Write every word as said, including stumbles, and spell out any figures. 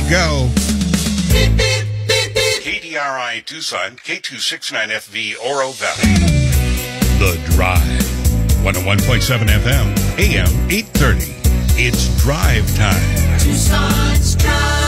you go. Beep, beep, beep, beep. K D R I Tucson, K two sixty-nine F V, Oro Valley. The Drive. one oh one point seven F M, A M eight thirty. It's drive time. Tucson's Drive.